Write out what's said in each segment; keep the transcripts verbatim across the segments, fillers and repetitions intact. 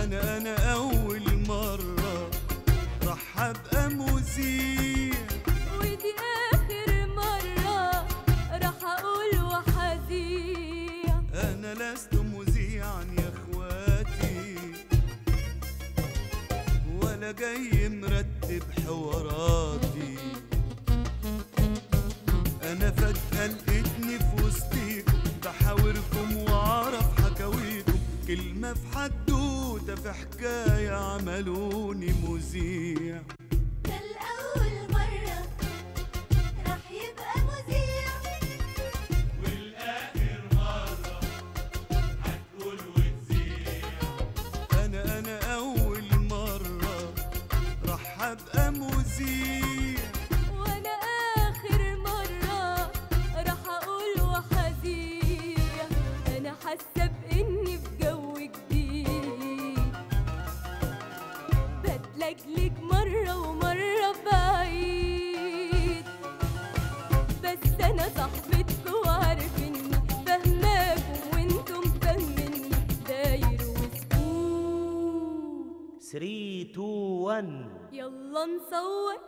انا انا اول مره راح ابقى مذيع، ودي اخر مره راح اقول وحذيع. انا لست مذيعا يا اخواتي، ولا جاي مرتب حواراتي. انا فجأة لقيتني في وسطيكم بحاوركم واعرف حكاويكم، كلمة في حدوتة في حكاية عملوني مذيع. ده الأول مرة راح يبقى مذيع، والآخر مرة هتقول وتذيع. أنا أنا أول مرة راح أبقى مذيع، وأنا آخر مرة راح أقول وحذيع. أنا حاسة بإني في جو جديد، بتلجلج مرة ومرة بعيد، بس أنا صاحبتكم وعارف إني فاهماكم وإنتم فاهميني، داير وسكوت. ثلاثة اتنين واحد. يلا نصور،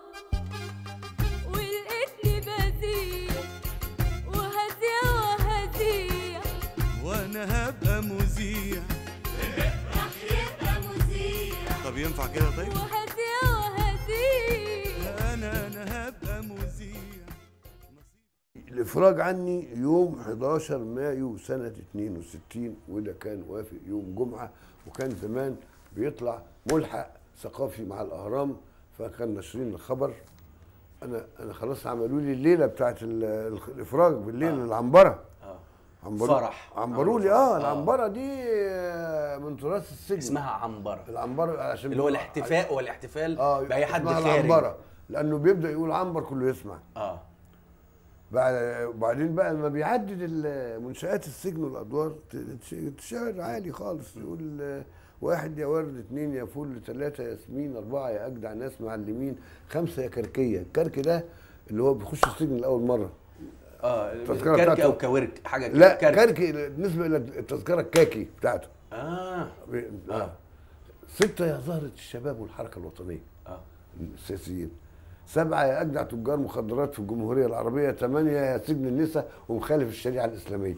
ولقيتني بذيع وهذيع وهذيع. وأنا هبقى مذيع. راح يبقى مذيع، طب ينفع كده طيب؟ وهذيع وهذيع. أنا أنا هبقى مذيع. الافراج عني يوم حداشر مايو سنه اتنين وستين، وده كان وافق يوم جمعه، وكان زمان بيطلع ملحق ثقافي مع الاهرام، فكان ناشرين الخبر. انا انا خلاص عملوا لي الليله بتاعت ال- الافراج بالليل. آه. العنبره اه عنبروا فرح. عنبروا لي. اه العنبره دي آه، من تراث السجن. اسمها عنبره، العنبره عشان اللي هو الاحتفاء والاحتفال اه باي حد اسمها خارج. العنبره لانه بيبدا يقول عنبر كله يسمع. اه بعد وبعدين بقى لما بيعدد ال- منشآت السجن والادوار تشعر عالي خالص، يقول آه، واحد يا ورد، اثنين يا فل، ثلاثة ياسمين، أربعة يا أجدع ناس معلمين، خمسة يا كركية. الكرك ده اللي هو بيخش السجن لأول مرة. اه التذكرة كرك بتاعته. او كورك حاجه كده. لا كرك. كرك بالنسبة إلى التذكرة الكاكي بتاعته. اه آه. ستة يا زهرة الشباب والحركة الوطنية اه السياسيين. سبعة يا أجدع تجار مخدرات في الجمهورية العربية. ثمانية يا سجن النساء ومخالف الشريعة الإسلامية.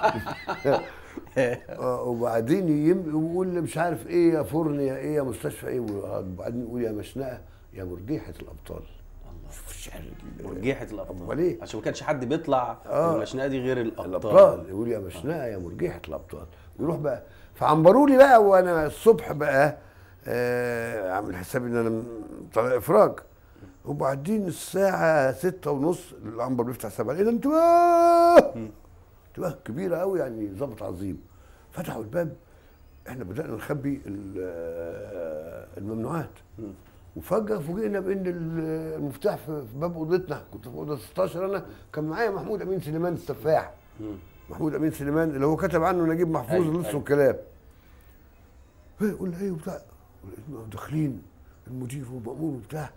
آه وبعدين يم- يقول مش عارف إيه يا فرن يا إيه يا مستشفى إيه، وبعدين يقول يا مشنقة يا مرجيحة الأبطال. الله، شوف الشعر مرجيحة الابطال. أمال إيه؟ عشان ما كانش حد بيطلع آه. المشنقه دي غير الابطال. الأبطال يقول يا مشنقة يا مرجيحة الأبطال. ويروح بقى فعنبروا لي بقى، وأنا الصبح بقى آه عامل حسابي إن أنا طالع إفراج. وبعدين الساعة ستة ونص العنبر بيفتح سبعة، إيه ده انتباه! انتباه كبيرة قوي، يعني ظابط عظيم. فتحوا الباب، احنا بدأنا نخبي ال- الممنوعات. وفجأة فوجئنا بإن المفتاح في في باب أوضتنا. كنت في أوضة ستاشر أنا، كان معايا محمود أمين سليمان السفاح. محمود أمين سليمان اللي هو كتب عنه نجيب محفوظ أيوة، اللص أيوة. والكلام. ايه قلنا ايه وبتاع، داخلين المدير والمأمور وبتاع.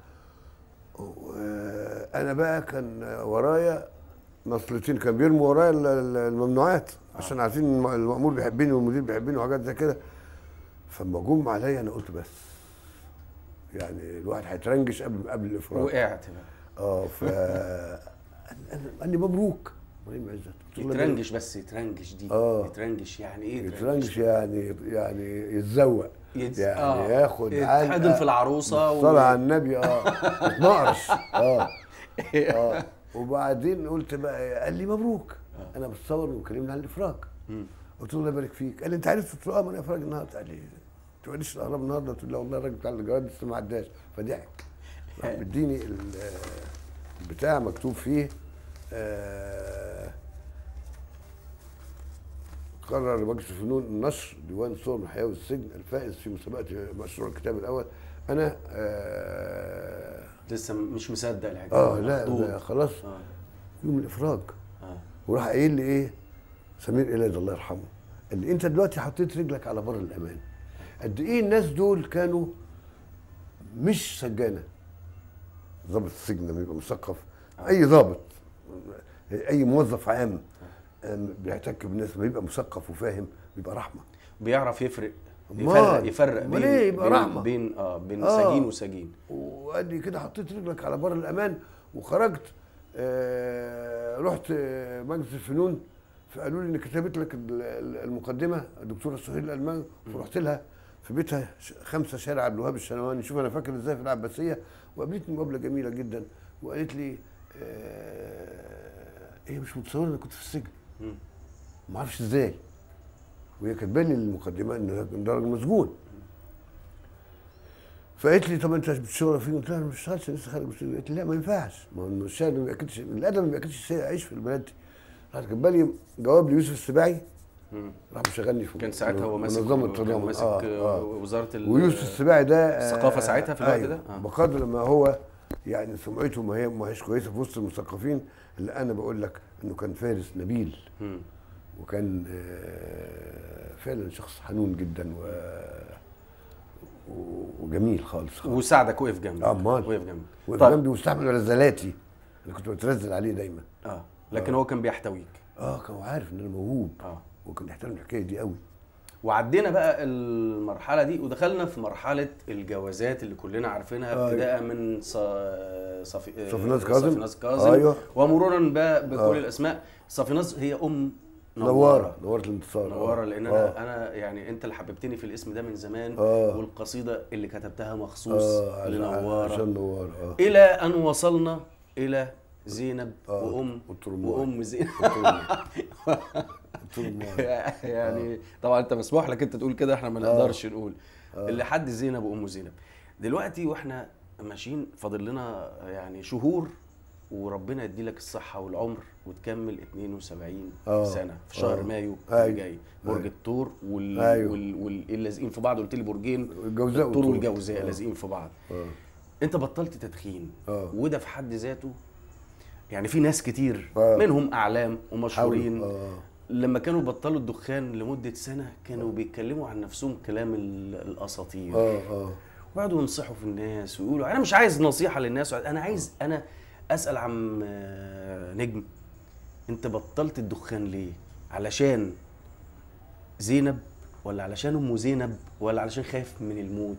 انا بقى كان ورايا نصلتين كان بيرموا ورايا ال- ال- الممنوعات عشان عارفين الم- المأمور بيحبني والمدير بيحبني وحاجات زي كده. فلما جم عليا انا قلت بس يعني الواحد هيترنجش قبل قبل الافراج. وقعت بقى. اه ف قال لي مبروك ابراهيم عزت. قلت له يترنجش، بس يترنجش دي. آه. يترنجش يعني ايه؟ يترنجش يعني يعني يتزوق. يتز- يعني آه. ياخد يتحضن في العروسه و... صلى على النبي. اه يتنقرش. اه اه وبعدين قلت بقى قال لي مبروك. آه. انا بتصور وكلمنا عن الافراج. مم. قلت له الله يبارك فيك. قال لي انت عرفت؟ قلت له اه ما انا افراج النهارده. قال لي ما تقوليش الاهرام النهارده. قلت له لا والله الراجل بتاع الجواد لسه ما عداش. فضحك. راح مديني ال- البتاع مكتوب فيه آه قرر مجلس الفنون النشر ديوان صور من الحياه والسجن الفائز في مسابقه مشروع الكتاب الاول. انا آه لسه مش مصدق الحاجه. اه لا, مخضوض. لا خلاص اه يوم الافراج. اه وراح قايل لي ايه سمير إلهي الله يرحمه، قال لي انت دلوقتي حطيت رجلك على بر الامان. قد ايه الناس دول كانوا مش سجانه. ضابط السجن لما يبقى مثقف، اي ضابط اي موظف عام آم، بيحتك بالناس، لما يبقى مثقف وفاهم بيبقى رحمه. بيعرف يفرق يفرق يفرق أمال بين إيه؟ يبقى بين رحمة. بين اه بين آه. سجين وسجين. وقال لي كده حطيت رجلك على بر الامان وخرجت. آه رحت آه، مجلس الفنون، فقالوا لي ان كتبت لك ال- ال- المقدمه الدكتوره سهيل الالماني، فرحت لها في بيتها ش- خمسة شارع عبد الوهاب الشنواني. شوف انا فاكر ازاي في العباسيه. وقابلتني مقابله جميله جدا وقالت لي آه هي مش متصوره انا كنت في السجن، مم. ما اعرفش ازاي. وهي كاتبه لي المقدمه ان ده راجل مسجون. فقالت لي طب انت بتشتغل فين؟ قلت لها انا ما بشتغلش لسه خارج من السجن. قالت لي لا ما ينفعش، ما هو الشاهد ما بياكلش، الادب ما بياكلش عيش في البلد دي. راحت كاتبه لي جواب ليوسف السباعي، مم. راح مشغلني في كان ساعتها هو ماسك منظمه كان التضامن. ماسك آه آه آه. وزاره ال- ويوسف السباعي ده آه، الثقافة ساعتها في الوقت أيوة، ده؟ آه. بقدر ما هو يعني سمعته ما هي ما هيش كويسه في وسط المثقفين، اللي انا بقول لك انه كان فارس نبيل، مم. وكان آه، فعلا شخص حنون جدا و و- وجميل خالص خالص. وساعدك، وقف جنبك. آه، أمال. وقف جنبك. وقف طيب. جنبي واستحمل رزلاتي، انا كنت بترزل عليه دايما. اه لكن هو كان بيحتويك. اه كان عارف ان انا موهوب، اه وكان يحترم الحكايه دي قوي. وعدينا بقى المرحله دي ودخلنا في مرحله الجوازات اللي كلنا عارفينها، آه. ابتداء من صا- صفي صفيناز كاظم. صفيناز كاظم أيوه. ومرورا ب- بكل آه. الاسماء. صفيناز هي ام نواره نواره الانتصار. نواره، لان انا آه. انا يعني انت اللي حببتني في الاسم ده من زمان. آه. والقصيده اللي كتبتها مخصوص اه لنواره، عشان نواره اه الى ان وصلنا الى زينب آه. وام والترماي. وام زينب. الترماي. يعني طبعا انت مسموح لك انت تقول كده، احنا ما نقدرش نقول لحد زينب وام زينب. دلوقتي واحنا ماشيين فاضل لنا يعني شهور وربنا يدي لك الصحه والعمر وتكمل اتنين وسبعين آه. سنه في شهر آه. مايو أيوة. اللي جاي. برج أيوة. الثور وال أيوة. وال وال لازقين في بعض. قلت لي برجين، الجوزاء الثور والثور. والجوزاء آه. لازقين في بعض. اه انت بطلت تدخين، آه. وده في حد ذاته يعني في ناس كتير آه. منهم اعلام ومشهورين آه. لما كانوا بطلوا الدخان لمده سنه كانوا بيتكلموا عن نفسهم كلام ال- الاساطير. اه اه وقعدوا ينصحوا في الناس ويقولوا انا مش عايز نصيحه للناس، انا عايز انا اسال عم آه، نجم، انت بطلت الدخان ليه؟ علشان زينب ولا علشان ام زينب ولا علشان خايف من الموت؟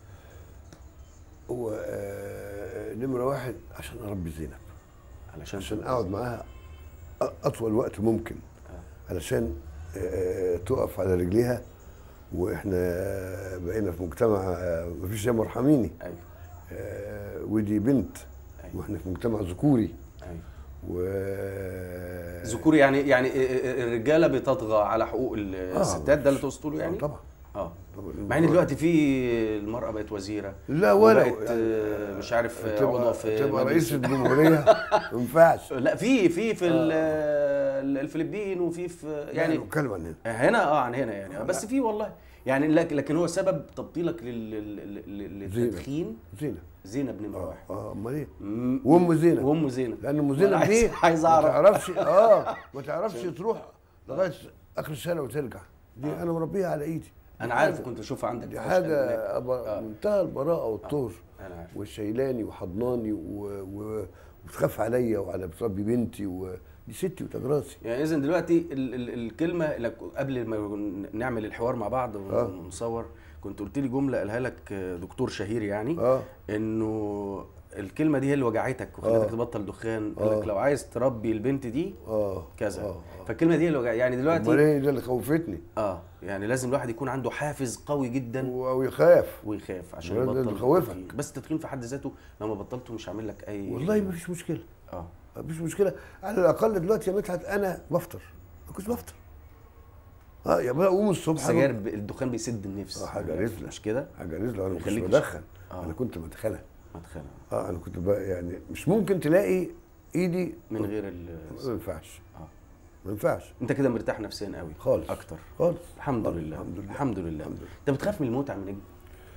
هو آه نمره واحد عشان اربي زينب، علشان عشان اقعد معاها أ- اطول وقت ممكن، علشان آه تقف على رجليها. واحنا بقينا في مجتمع آه مفيش يا مرحميني. ايوه آه ودي بنت. أيوة. واحنا في مجتمع ذكوري. ايوه و ذكوري يعني يعني الرجاله بتطغى على حقوق الستات، ده اللي تقصد تقوله يعني؟ آه طبعا اه طبعا. مع ان دلوقتي في المراه بقت وزيره، لا ولا وبقت آه، مش عارف آه، عضو تبقى, في تبقى مجلس- رئيس الجمهوريه ما ينفعش. لا في في في ال- الفلبين وفي في يعني يعني نتكلم عن هنا. هنا اه عن هنا يعني، لا. بس في والله يعني لك- لكن هو سبب تبطيلك لل- لل- لل- زينب. للتدخين زينب زينب نمره اه واحد. اه امال ايه؟ م- وام زينب. وام زينب لان ام وأنا زينب عايز- دي عايز ما اعرف تعرفش اه ما تعرفش تروح لغايه اخر الشارع وترجع. دي انا مربيها على ايدي. انا عارف كنت اشوفها عندك دي في حاجه الشقة. أبا- آه. منتهى البراءه والطهر. انا عارف. وشايلاني وحضناني و- و- وبتخاف عليا وعلى بتربي بنتي ودي ستي وتاج راسي. يعني اذا دلوقتي ال ال الكلمه اللي قبل ما نعمل الحوار مع بعض آه. ونصور كنت قلت لي جمله قالها لك دكتور شهير يعني اه انه الكلمه دي هي اللي وجعتك وخلتك آه. تبطل دخان. قال آه. لك لو عايز تربي البنت دي اه كذا. آه. فالكلمه دي هي اللي وجعتك يعني امال دلوقتي. ايه ده اللي خوفتني؟ اه يعني لازم الواحد يكون عنده حافز قوي جدا و- ويخاف. ويخاف عشان ده- ده يبطل اللي خوفك. التدخين. بس التدخين في حد ذاته لما بطلته مش عامل لك اي والله ما فيش مشكله. اه مفيش مشكله، على الاقل دلوقتي يا مدحت انا بفطر، ما كنتش بفطر. اه يا بقى اقوم الصبح السجاير ب- الدخان بيسد النفس. آه، حاجة رزلة. مش كده؟ حاجه رزله، انا ما كنتش يخليك مش- بدخن. آه. انا كنت مدخنه. مدخنه اه انا كنت بقى يعني مش ممكن تلاقي ايدي من غير ال ما ينفعش. آه. ما ينفعش انت كده مرتاح نفسيا قوي خالص. اكتر. خالص. الحمد خالص. لله الحمد لله الحمد لله. الحمد لله. انت بتخاف من الموت يا عم نجم؟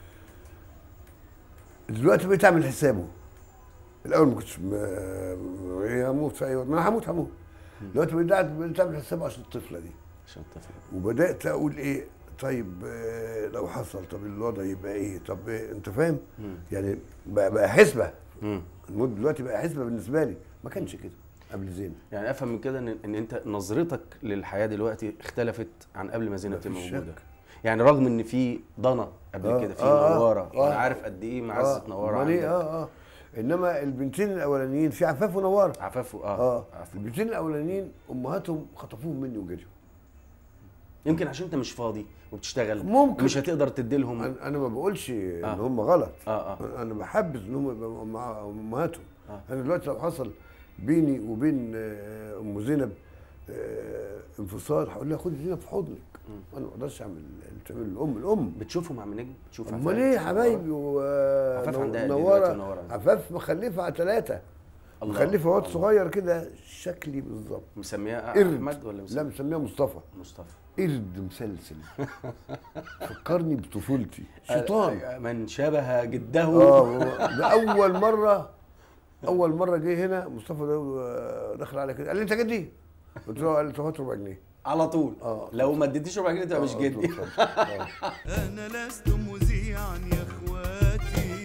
دلوقتي بقيت اعمل حسابه. الاول ما كنتش م- ايه هموت في اي وقت، ما انا هموت هموت. دلوقتي بقيت قاعد- بقيت اعمل حسابه عشان الطفله دي. عشان الطفل. وبدات اقول ايه طيب آه، لو حصل طب الوضع يبقى ايه طب إيه؟ انت فاهم؟ مم. يعني بقى, بقى حسبه. مم. الموت دلوقتي بقى حسبه بالنسبه لي، ما كانش كده قبل زينب. يعني افهم من كده ان ان انت نظرتك للحياه دلوقتي اختلفت عن قبل ما زينب مفيش تبقى موجوده. شك. يعني رغم ان في ضنا قبل آه، كده في آه، نواره، آه، وانا آه. عارف قد ايه معزه آه، نواره امال ايه؟ عندك. اه اه انما البنتين الاولانيين في عفاف ونواره. عفاف اه, اه عفاف. البنتين الاولانيين امهاتهم خطفوهم مني وجريوا. يمكن عشان انت مش فاضي وبتشتغل، ممكن. مش هتقدر تديلهم. انا أنا ما بقولش ان آه. هم غلط. اه اه انا بحبذ ان هم يبقوا مع امهاتهم. آه. انا دلوقتي لو حصل بيني وبين آه، ام زينب آه، انفصال هقول لها خدي زينب في حضنك. انا ما اقدرش اعمل اللي بتعمله الام الام. بتشوفهم عم نجم؟ بتشوف امال ايه يا حبايبي؟ عفاف عندها قد إيه ونواره دلوقتي ونوارة؟ عفاف مخلفه على ثلاثه. الله. مخلفه واد الله. صغير كده شكلي بالظبط. مسميها قرد. احمد ولا لا مسميها مسميها مصطفى. مصطفى؟ قرد مسلسل. فكرني بطفولتي. شيطان. آه، من شبه جده. اه هو ده اول مره اول مره جه هنا مصطفى ده آه، دخل على كده قال لي انت جدي؟ قلت له قال لي طب هات ربع جنيه. على طول. آه. لو ما اديتيش ربع جنيه تبقى مش آه، قلت له جدي. اتفضل. آه. أنا لست مذيعا يا إخواتي،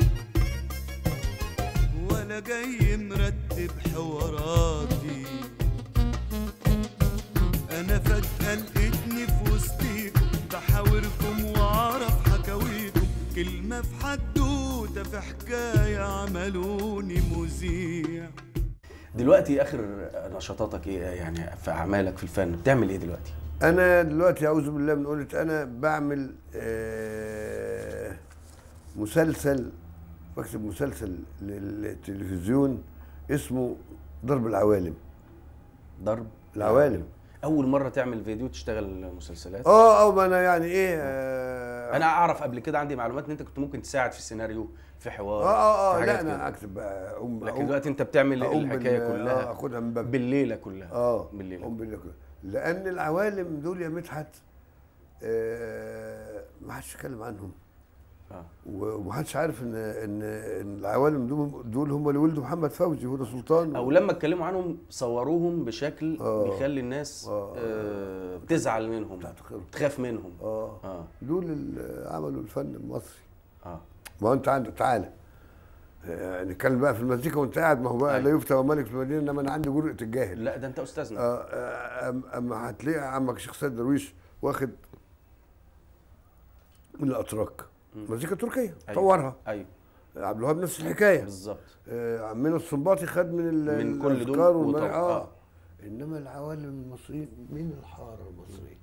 ولا جاي مرتب حواراتي. أنا فجأة لقيتني في وسطيكم بحاوركم وأعرف حكاويكم، كلمة في حدوتة في حكاية عملوني مذيع. دلوقتي اخر نشاطاتك ايه يعني في اعمالك في الفن؟ بتعمل ايه دلوقتي؟ انا دلوقتي اعوذ بالله من قولة انا بعمل آه، مسلسل، بكتب مسلسل للتلفزيون اسمه ضرب العوالم. ضرب العوالم. اول مره تعمل فيديو تشتغل مسلسلات؟ اه اه ما انا يعني ايه آه انا اعرف قبل كده، عندي معلومات ان انت كنت ممكن تساعد في السيناريو، في حوار، اه اه في اه حاجات لا كده. انا اكتب بقى أقوم لكن أقوم- دلوقتي انت بتعمل أقوم الحكايه بال- كلها اه اخدها من باب بالليله كلها. اه بالليله. أقوم بالليله كلها. لان العوالم دول يا مدحت آه ما حدش يتكلم عنهم. اه ومحدش عارف ان ان ان العوالم دول دول هم اللي ولدوا محمد فوزي وهدى سلطان. او لما اتكلموا عنهم صوروهم بشكل آه. بيخلي الناس آه. آه تزعل منهم، تحتقرهم. تخاف منهم. اه اه دول اللي عملوا الفن المصري. اه ما هو انت عندك تعالى آه، نتكلم بقى في المزيكا وانت قاعد، ما هو بقى أيوة. لا يفتى وملك في المدينه، انما انا عندي جرأة الجاهل. لا ده انت استاذنا. آه، آه، أم- اما هتلاقي عمك شيخ سيد درويش واخد من الاتراك مزيكا تركيه أيوة. طورها. ايوه عبد الوهاب نفس الحكايه. بالظبط. آه، عمنا السنباطي خد من ال- من كل دول الأفكار والمن- وطور. اه آه. انما العوالم المصريين من الحاره المصريه.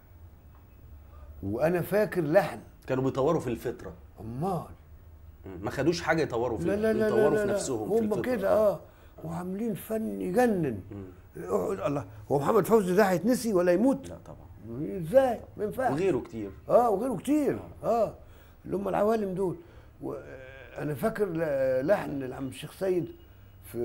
وانا فاكر لحن كانوا بيطوروا في الفطره، امال ما خدوش حاجه يطوروا فيها، لا لا لا يطوروا لا في لا نفسهم في هم الفطره كده اه وعاملين فن يجنن. اقعد الله، هو محمد فوزي ده هيتنسي ولا يموت؟ لا طبعا. ازاي؟ ما ينفعش. وغيره كتير. اه وغيره كتير اه اللي هم العوالم دول. وانا فاكر ل- لحن لعم الشيخ سيد في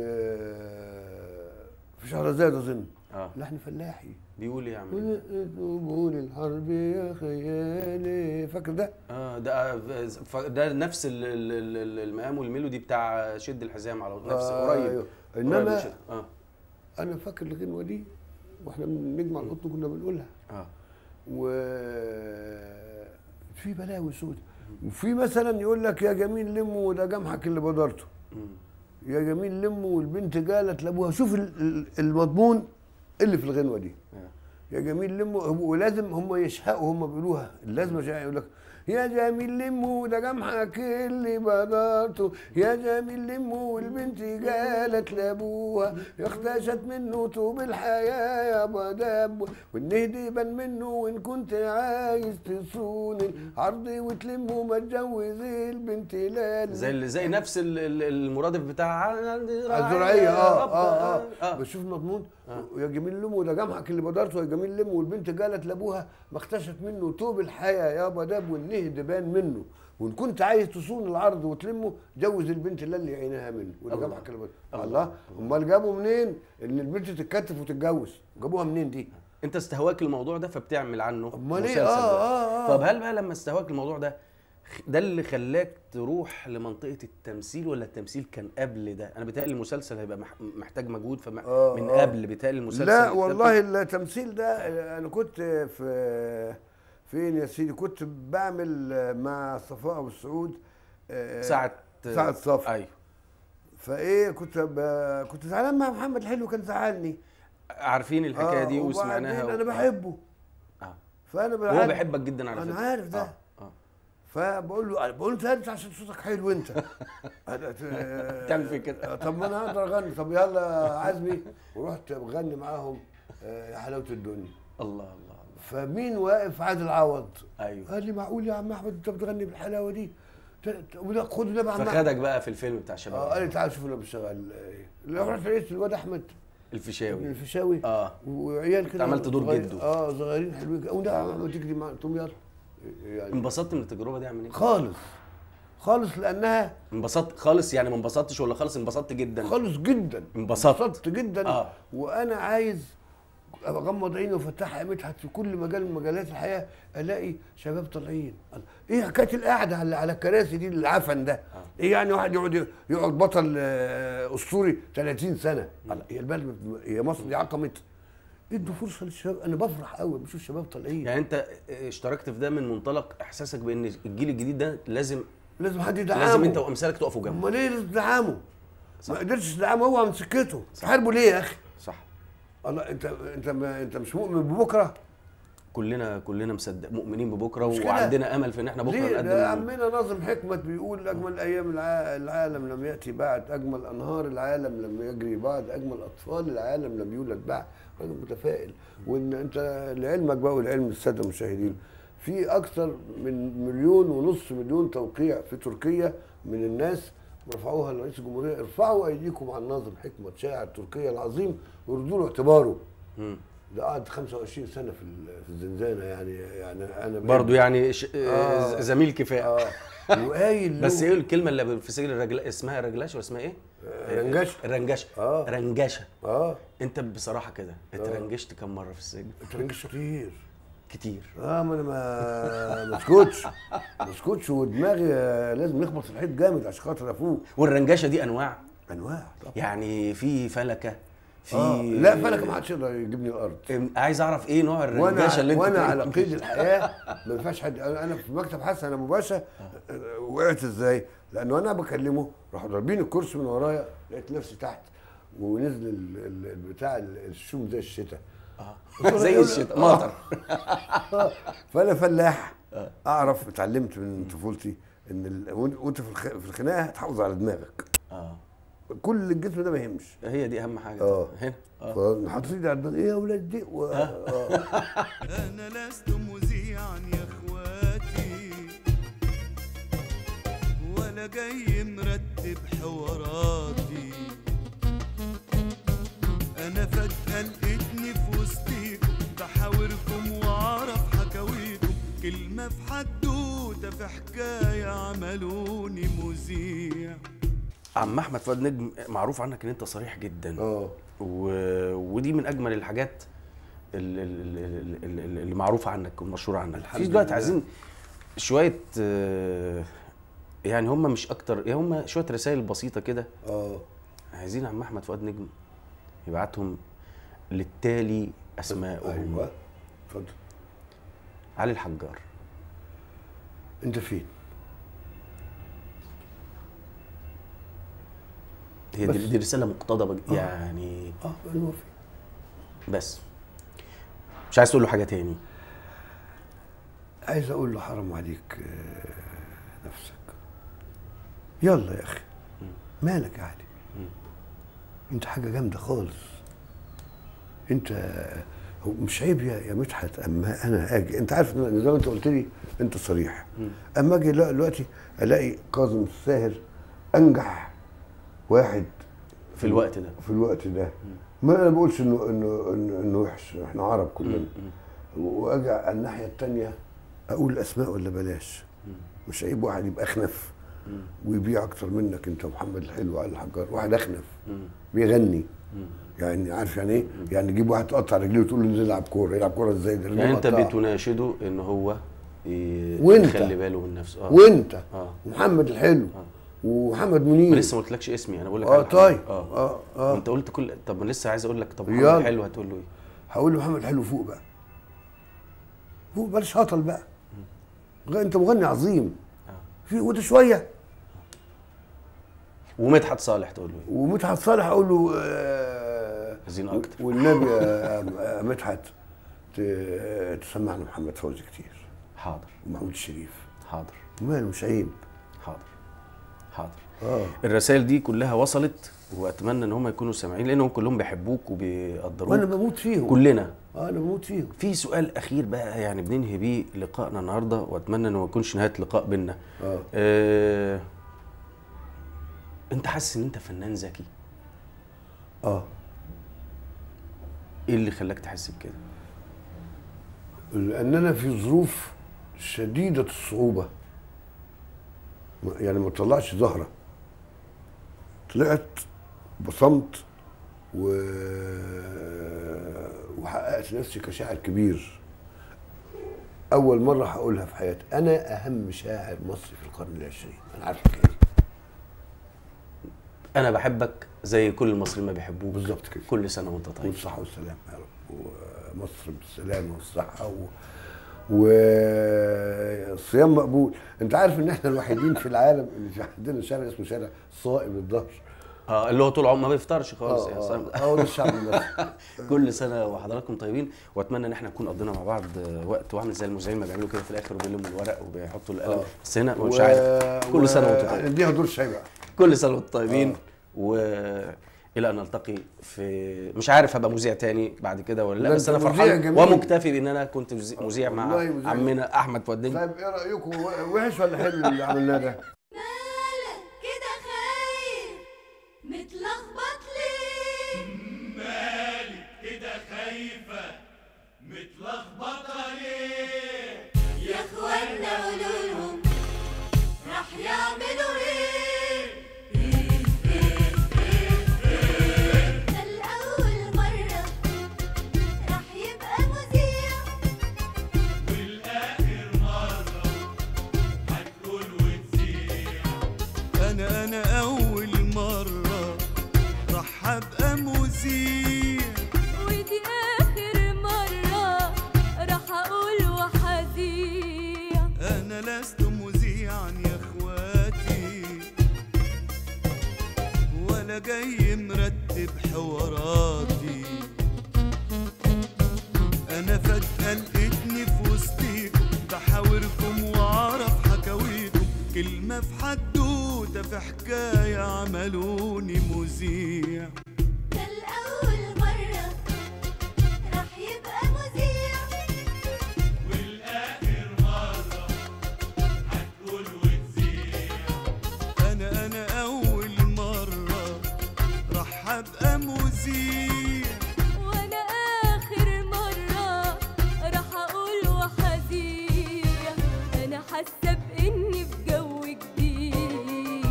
في شهرزاد اظن. اه لحن فلاحي. بيقول ايه يا عم؟ قول الحرب يا خيالي، فاكر ده؟ اه ده ف- ده نفس ال- ال- ال- المقام والميلودي بتاع شد الحزام على نفس آه قريب. أيوه. قريب انما من شد. اه انا فاكر الغنوه دي واحنا بنجمع القطن كنا بنقولها. اه و في بلاوي سود. وفي مثلا يقول لك يا جميل لمه ده جمحك اللي بدرته. مم. يا جميل لمه والبنت جالت لابوها. شوف ال- ال- المضمون اللي في الغنوه دي. آه. يا جميل لمه، ولازم هم يشهقوا هم بيقولوها، اللازمه يقول لك يا جميل لمه ده جمحك اللي بدرته، يا جميل لمه والبنت جالت لابوها، اختشت منه طوب الحياه يا بدب، والنهد يبان منه وان كنت عايز تصون العرض وتلمه ما تجوز البنت لال. زي زي نفس ال- ال- المرادف بتاع الزراعيه اه اه اه, آه. بشوف مضمون. يا جميل لمه ده جمحك اللي بدرته، يا جميل لمه والبنت جالت لابوها ما اختشت منه توب الحياه يا بداب، والنهد بان منه وان كنت عايز تصون العرض وتلمه جوز البنت اللي عينها منه، وده الله. جمحك اللي بدرته. الله. الله، امال جابوا منين ان البنت تتكتف وتتجوز؟ جابوها منين دي؟ انت استهواك الموضوع ده فبتعمل عنه أمال إيه؟ مسلسل آه، دلوقتي. آه، آه. طب هل بقى لما استهواك الموضوع ده ده اللي خلاك تروح لمنطقه التمثيل، ولا التمثيل كان قبل ده؟ انا بيتهيألي المسلسل هيبقى مح- محتاج مجهود فما آه، من آه. قبل بيتهيألي المسلسل لا الكتاب- والله التمثيل ده انا كنت في فين يا سيدي، كنت بعمل مع صفاء والسعود آه، ساعة ساعة صف. ايوه فايه كنت ب... كنت زعلان مع محمد الحلو، كان زعلني. عارفين الحكايه آه، دي وبعدين وسمعناها و... انا بحبه. اه فانا هو بالعادة- بيحبك جدا على انا فكره. عارف ده. اه اه فبقول له بقول له انت عشان صوتك حلو انت. تعمل فيه كده. طب ما انا اقدر اغني، طب يلا عزمي. ورحت بغني معاهم آه، يا حلاوه الدنيا. الله الله الله. فمين واقف؟ عادل عوض. ايوه. قال لي معقول يا عم احمد انت بتغني بالحلاوه دي؟ ولا خد ده بقى. فخدك بقى في الفيلم بتاع شباب. اه قال لي تعال شوف انا بشتغل ايه. لو رحت لقيت الواد احمد الفيشاوي. الفيشاوي اه وعيال كده عملت دور صغير- جده. اه صغيرين حلوين كده. قوم ده احمد تجري معاهم قلت لهم يلا يعني انبسطت من التجربه دي؟ عامل ايه؟ خالص خالص لانها انبسطت خالص يعني؟ ما انبسطتش ولا خالص انبسطت جدا؟ خالص جدا انبسطت. انبسطت جدا. آه. وانا عايز اغمض عيني وافتحها يا مدحت في كل مجال من مجالات الحياه الاقي شباب طالعين. ايه حكايه القعده على على الكراسي دي العفن ده؟ ايه يعني واحد يقعد يقعد بطل آه، اسطوري ثلاثين سنه؟ الله، هي البلد هي مصر دي عقمت. ادوا فرصه للشباب. انا بفرح قوي بشوف شباب طالعين. يعني انت اشتركت في ده من منطلق احساسك بان الجيل الجديد ده لازم لازم حد يدعمه. لازم انت وامثالك تقفوا جنبه. امال ايه لازم تدعمه؟ ما قدرتش تدعمه هو من سكته. تحاربه ليه يا اخي؟ صح. الله، انت انت ما انت مش مؤمن ببكره؟ كلنا كلنا مصدق مؤمنين ببكره مش كده؟ وعندنا امل في ان احنا بكره ليه؟ نقدم. ده عمنا ناظم حكمت بيقول اجمل ايام الع- العالم لم ياتي بعد، اجمل انهار العالم لم يجري بعد، اجمل اطفال العالم لم يولد بعد. راجل متفائل. وان انت لعلمك بقى ولعلم الساده المشاهدين، في اكثر من مليون ونص مليون توقيع في تركيا من الناس رفعوها لرئيس الجمهوريه. ارفعوا ايديكم عن ناظم حكمت شاعر تركيا العظيم وردوا له اعتباره. مم. ده قعد خمسة وعشرين سنه في ال- في الزنزانه يعني يعني انا برضه يعني ش... آه. زميل كفايه. اه وقايل له- بس ايه الكلمه اللي في سجن الرجل اسمها رجلاشه ولا اسمها ايه؟ رنجشه. رنجشه. آه. رنجشه. اه انت بصراحه كده اترنجشت كم مره في السجن؟ اترنجش كتير. كتير. اه ما انا ما ما اسكتش ما اسكتش ودماغي آه، لازم يخبط في الحيط جامد عشان خاطر افوق. والرنجشه دي انواع، انواع طبعا. يعني في فلكه، في آه. لا فلك ما حدش يقدر يجيبني الارض. عايز اعرف ايه نوع الرنجشه وانا اللي انت وانا بتقول- على قيد الحياه ما ينفعش حد. انا أنا في مكتب حسن ابو باشا آه، وقعت ازاي؟ لانه انا بكلمه راحوا ضاربين الكرسي من ورايا، لقيت نفسي تحت ونزل ال- ال- البتاع الشوم زي الشتاء. اه زي الشتاء مطر. فانا فلاح اعرف اتعلمت من طفولتي ان ال- وانت في الخ- في الخناقه تحافظ على دماغك. اه كل الجسم ده ما يهمش. هي دي اهم حاجه. اه هنا اه فحطيت ايدي على دماغي. ايه يا ولاد دي و... آه. أنا لست مذيعا يا إخواتي ولا جاي مرتب حواراتي. أنا فجأة لقيتني في وسطيكم بحاوركم وأعرف حكاويكم. كلمة في حدوتة في حكاية عملوني مذيع. عم احمد فؤاد نجم معروف عنك ان انت صريح جدا. اه و... ودي من اجمل الحاجات ال- ال- ال- ال- اللي معروفه عنك ومشهوره عنك. في دلوقتي لله. عايزين شويه آه، يعني هم مش اكتر، يعني هم شويه رسائل بسيطه كده. اه عايزين عم احمد فؤاد نجم يبعتهم للتالي اسمائهم. ايوه اتفضل. علي الحجار. انت فين؟ هي بس. دي, دي رساله مقتضبه آه. يعني. اه ايوه فين؟ بس مش عايز تقول له حاجه تاني؟ عايز اقول له حرام عليك آه، نفسك. يلا يا اخي مالك يا علي؟ انت حاجه جامده خالص. انت هو مش عيب يا يا مدحت اما انا اجي، انت عارف إن زي ما انت قلت لي انت صريح. اما اجي لا- دلوقتي الاقي كاظم الساهر انجح واحد في الوقت ده. في الوقت ده. ما انا بقولش انه انه انه, إنه وحش، احنا عرب كلنا. واجي على الناحيه الثانيه اقول اسماء ولا بلاش؟ مش عيب واحد يبقى اخنف ويبيع اكتر منك انت ومحمد الحلو على الحجار. واحد اخنف بيغني يعني عارف يعني ايه؟ يعني تجيب واحد تقطع رجليه وتقول له انزل العب كوره. يلعب كوره ازاي؟ ده يعني انت مقطعة. بتناشده ان هو ي- وانت. يخلي باله من نفسه. اه وانت اه ومحمد الحلو ومحمد منير. ما لسه ما قلتلكش اسمي، انا بقول لك اه على حاجة. طيب اه اه اه انت قلت كل. طب ما لسه عايز اقول لك. طب يلا. محمد حلو هتقول له ايه؟ هقول له محمد حلو فوق بقى. فوق بلاش هطل بقى. انت مغني عظيم. في وده شويه. ومدحت صالح تقول له ايه؟ ومدحت صالح اقول له آه عايزين اكتر. والنبي يا يا مدحت ت- تسمعنا محمد فوزي كتير حاضر ومحمود الشريف. حاضر وماله مش عيب. حاضر حاضر. اه الرسائل دي كلها وصلت، واتمنى ان هم يكونوا سامعين لانهم كلهم بيحبوك وبيقدروك. وانا بموت فيهم كلنا. اه انا بموت فيهم. في سؤال اخير بقى يعني بننهي بيه لقائنا النهارده، واتمنى انه ما يكونش نهايه لقاء بينا. اه, آه انت حاسس ان انت فنان ذكي؟ آه. ايه اللي خلاك تحس بكده؟ لأننا في ظروف شديدة الصعوبة، يعني ما طلعش زهرة، طلعت بصمت و... وحققت نفسي كشاعر كبير. أول مرة هقولها في حياتي، أنا أهم شاعر مصري في القرن العشرين، أنا عارف الحكاية دي. انا بحبك زي كل المصريين ما بيحبوك. بالظبط كده. كل سنه وانت طيب. والصحة والسلامة يا رب، ومصر بالسلامة والصحة و... والصيام مقبول. انت عارف ان احنا الوحيدين في العالم اللي في عندنا شارع اسمه شارع صائم الظهر. اه اللي هو طول عمره ما بيفطرش خالص. اه يعني اه صائم. اه ده الشعب المصري. كل سنه وحضراتكم طيبين، واتمنى ان احنا نكون قضينا مع بعض وقت، واعمل زي المذيعين ما بيعملوا كده في الاخر وبيلموا الورق وبيحطوا القلم. آه. بس هنا مش و... عارف. كل سنه وانتم طيبين. نديها دور شاي بقى. كل سنه وانتم طيبين. آه. والى ان نلتقي في، مش عارف هبقى مذيع تاني بعد كده ولا لا، لا بس انا أنت مذيع فرحان جميل. ومكتفي بان انا كنت مذيع مع والله مذيع. عمنا احمد فؤاد. طيب ايه رايكم، وحش ولا حلو اللي عملناه ده؟ مالك كده خايف متلخبط ليه؟ مالك كده خايفة متلخبطة ليه؟ يا اخوانا قولولهم راح يعملوا ايه؟ ده الأول مرة راح يبقى مذيع، والآخر مرة هتقول وتذيع. أنا أنا أول مرة راح أبقى مذيع، ودي آخر مرة راح أقول وحذيع. أنا لست مذيعا يا إخواتي، ولا جاي مرتب حواراتي. أنا فجأة لقيتني في وسطيكم، بحاوركم وأعرف حكاويكم، كلمة في حدوتة في حكاية عملوني مذيع. ده الأول مرة راح يبقى مذيع، والآخر مرة هتقول وتذيع. أنا أنا أول مرة راح أبقى مذيع، وأنا آخر مرة راح أقول وحذيع. أنا حاسة بإني في جو جديد،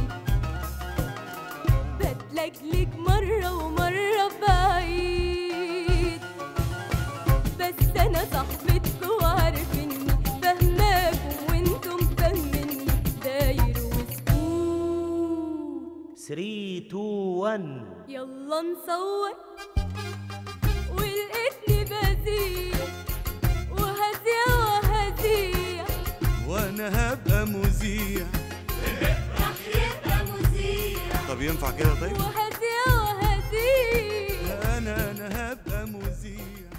بتلجلج مرة ومرة بعيد، بس أنا صاحبتكوا وعارفيني، فاهماكوا وانتم فاهميني، داير وسكوت. ثلاثة اتنين واحد. يلا نصور، ولقيتني بذيع وهذيع وهذيع، وأنا هبقى مذيع. راح يبقى مذيع طب ينفع كده طيب؟ وهذيع وهذيع. أنا أنا هبقى مذيع.